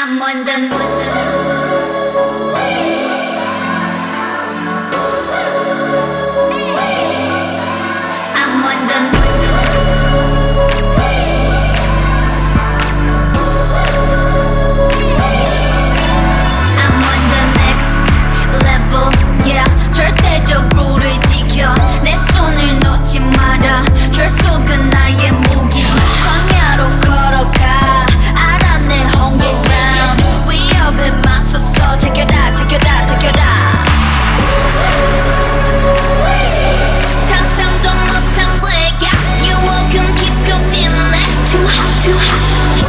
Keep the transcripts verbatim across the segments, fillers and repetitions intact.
I'm on the I'm on the I'm on the next level, yeah. 절대적으로를 지켜 내 손을 놓지 마라. 결속은 나의 무기. 광야로 걸어가 알아 내 홈그라운드. 위협에 맞서서 제껴라 제껴라 제껴라. 상상도 못한 블랙 유혹은 깊고 진해. Too hot too hot.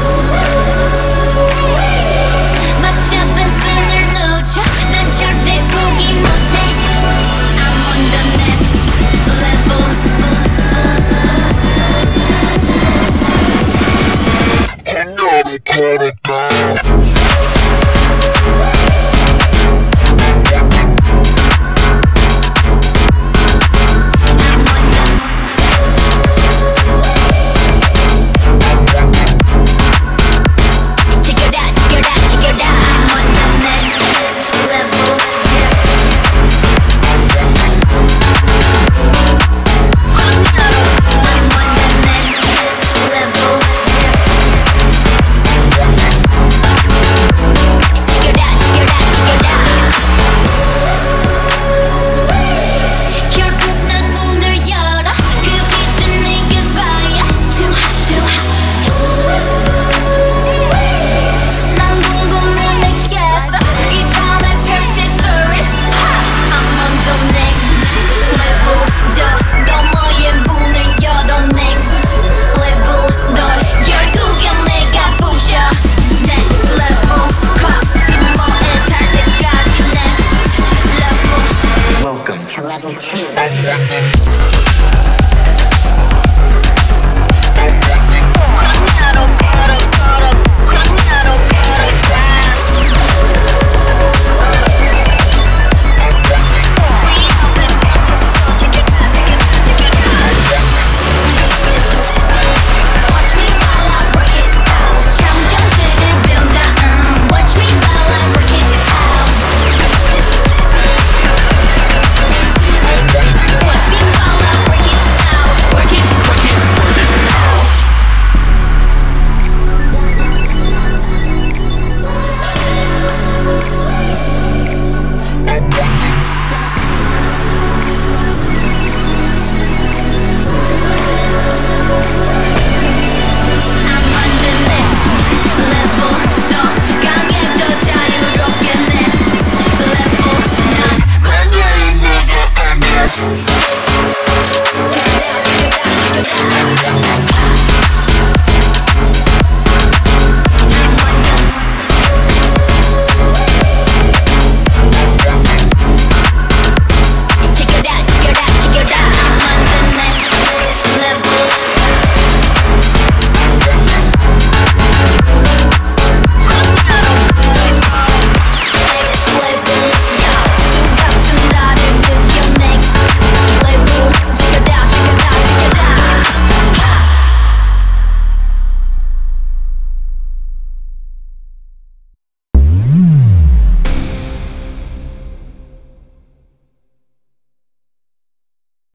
맞잡은 손을 놓쳐 난 절대 포기 못해. I'm on the next level. 광야로 걸어가